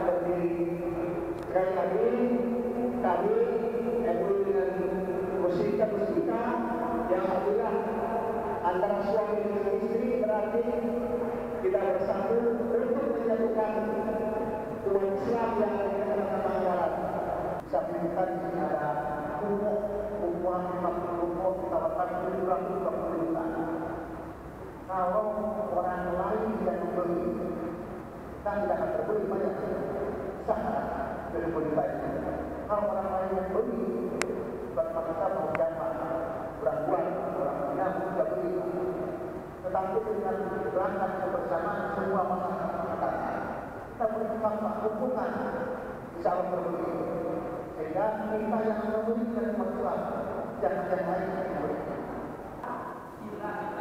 berdiri. Sekali lagi kami MUI dengan musika yang alhamdulillah antara suami dan istri berarti kita bersatu untuk menyatukan umat Islam yang ada di tengah-tengah jalan. Sampai kita di sini ada umur 50 tawakan 720 juta. Kalau orang lain yang membeli, kita tidak akan terbeli banyak. Sangat berbeli banyak. Kalau orang lain yang beli, bagaimana kita menjamak orang buat, orang minang tidak beli. Tetapi dengan berangkat kebersamaan semua masyarakat, kita berikan hubungan saling berbeli. Sehingga kita yang membeli dan menjual, jangan yang lain yang membeli.